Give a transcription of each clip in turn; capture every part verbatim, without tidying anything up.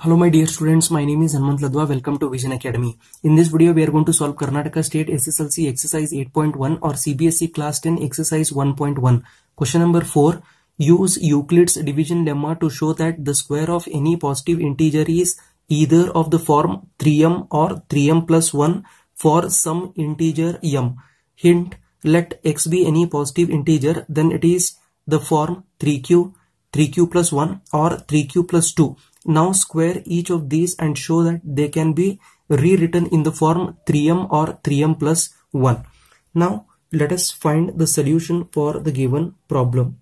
Hello my dear students, my name is Hanmant Ladwa. Welcome to Vision Academy. In this video we are going to solve Karnataka State S S L C exercise eight point one or C B S E class ten exercise one point one. Question number four. Use Euclid's division lemma to show that the square of any positive integer is either of the form three m or three m plus one for some integer m. Hint: let x be any positive integer, then it is the form three q, three q plus one or three q plus two. Now square each of these and show that they can be rewritten in the form three m or three m plus one. Now let us find the solution for the given problem.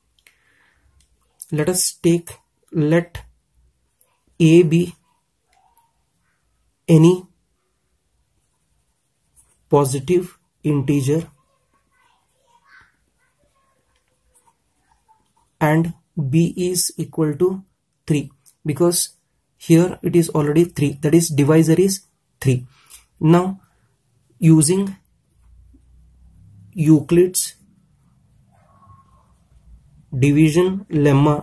Let us take let a be any positive integer and b is equal to three, because here it is already three, that is divisor is three. Now using Euclid's division lemma,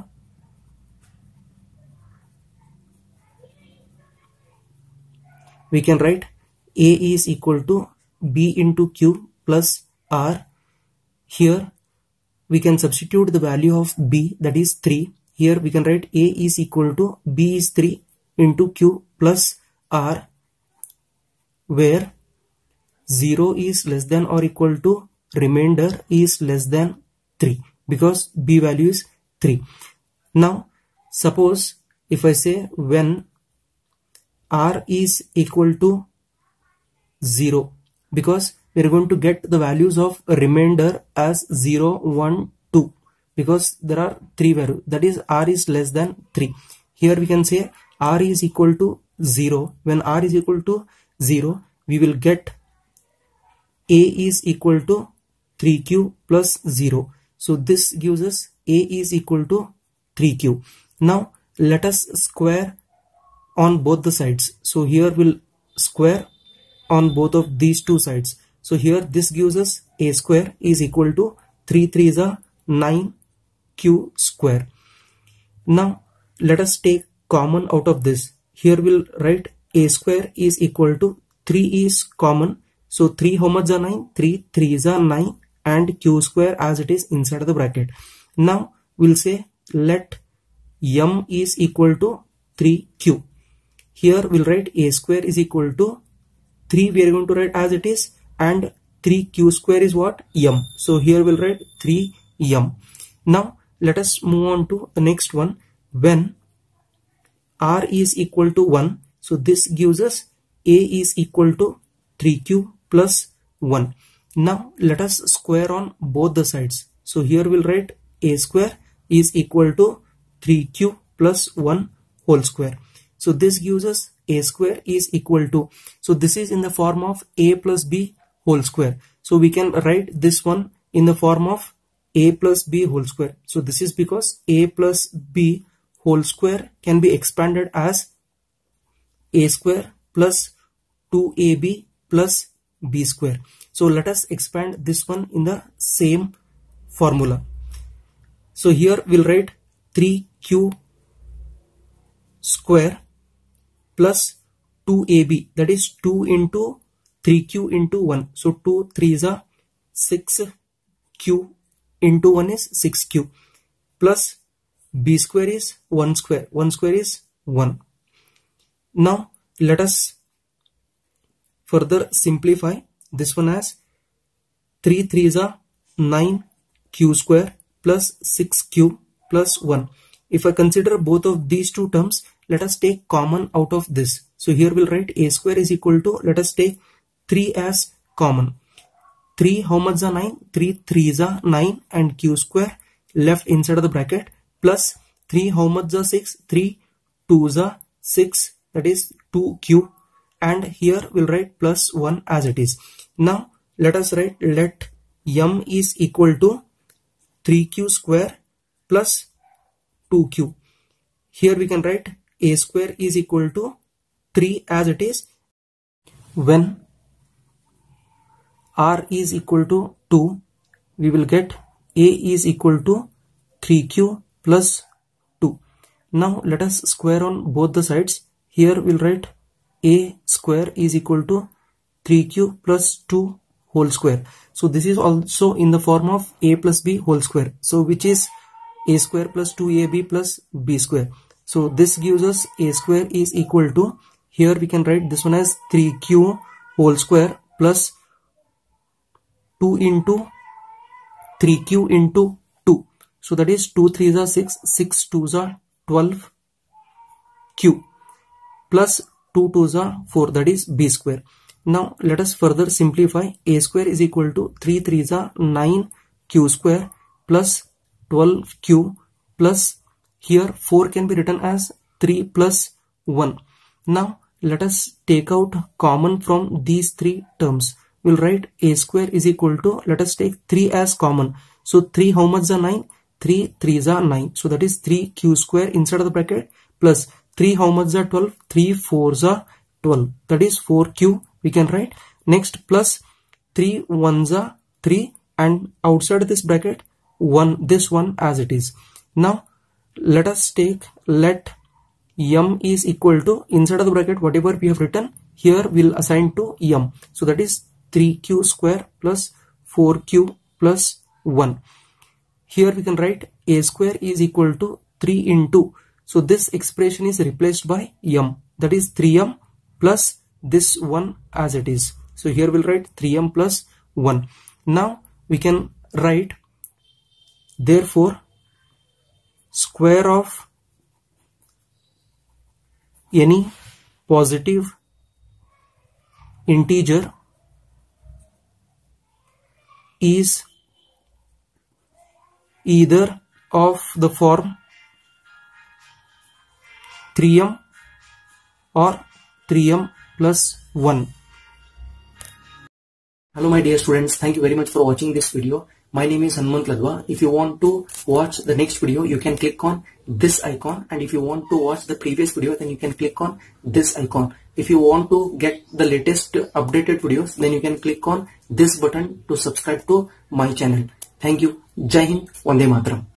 we can write a is equal to b into q plus r. Here we can substitute the value of b, that is three. Here we can write a is equal to b is three into q plus r, where zero is less than or equal to remainder is less than three, because b value is three. Now suppose if I say when r is equal to zero, because we are going to get the values of remainder as zero, one, two, because there are three values, that is r is less than three. Here we can say r is equal to zero. When r is equal to zero, we will get a is equal to three q plus zero. So this gives us a is equal to three q. Now let us square on both the sides. So here we'll square on both of these two sides. So here this gives us a square is equal to three threes are nine q square. Now let us take common out of this. Here we'll write a square is equal to three is common. So three how much are nine? three threes are nine and q square as it is inside of the bracket. Now we'll say let m is equal to three q. Here we'll write a square is equal to three, we are going to write as it is, and three q square is what? M. So here we'll write three m. Now let us move on to the next one. When r is equal to one, so this gives us a is equal to three q plus one. Now let us square on both the sides. So here we'll write a square is equal to three q plus one whole square. So this gives us a square is equal to, so this is in the form of a plus b whole square. So we can write this one in the form of a plus b whole square. So this is because a plus b whole square can be expanded as a square plus two a b plus b square. So let us expand this one in the same formula. So here we'll write three q square plus two a b, that is two into three q into one. So two threes are six q into one is six q plus b square is one square. one square is one. Now let us further simplify this one as three threes are nine q square plus six q plus one. If I consider both of these two terms, let us take common out of this. So here we'll write a square is equal to, let us take three as common. three how much are nine? three threes are nine and q square left inside of the bracket, plus three how much are six? three twos are six, that is two q, and here we'll write plus one as it is. Now let us write let m is equal to three q square plus two q. Here we can write a square is equal to three as it is. When r is equal to two, we will get a is equal to three q plus two. Now let us square on both the sides. Here we'll write a square is equal to three q plus two whole square. So this is also in the form of a plus b whole square. So which is a square plus two a b plus b square. So this gives us a square is equal to, here we can write this one as three q whole square plus two into three q into two. So that is two threes are six, six twos are twelve q plus two twos are four, that is b square. Now let us further simplify. A square is equal to three threes are nine q square plus twelve q plus, here four can be written as three plus one. Now let us take out common from these three terms. We'll write a square is equal to, let us take three as common. So three how much are nine? three threes are nine. So that is three q square inside of the bracket plus three how much are twelve? three fours are twelve. That is four q we can write. Next plus three ones are three, and outside this bracket one, this one as it is. Now let us take, let m is equal to, inside of the bracket whatever we have written here we'll assign to m. So that is three q square plus four q plus one. Here we can write a square is equal to three into, so this expression is replaced by m, that is three m plus this one as it is. So here we'll write three m plus one. Now we can write, therefore square of any positive integer is either of the form three m or three m plus one. Hello my dear students, thank you very much for watching this video. My name is Hanmant Ladwa. If you want to watch the next video, you can click on this icon, and if you want to watch the previous video, then you can click on this icon. If you want to get the latest updated videos, then you can click on this button to subscribe to my channel. Thank you. Jai Hind, Vande Mataram.